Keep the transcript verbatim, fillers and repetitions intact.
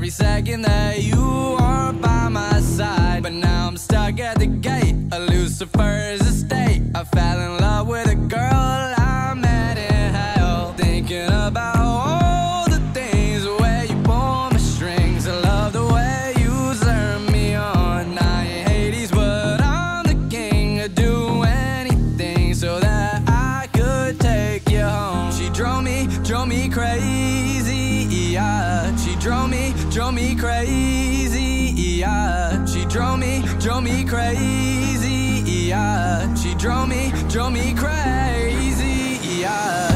every second that you are by my side. But now I'm stuck at the gate of Lucifer's estate. I fell in love with a girl I met in hell, thinking about all the things where you pull my strings. I love the way you turn me on. I ain't Hades, but I'm the king. I'd do anything so that I could take you home. She drove me, drove me crazy, yeah. She drove me, drove me crazy, yeah. She drove me, drove me crazy, yeah. She drove me, drove me crazy, yeah.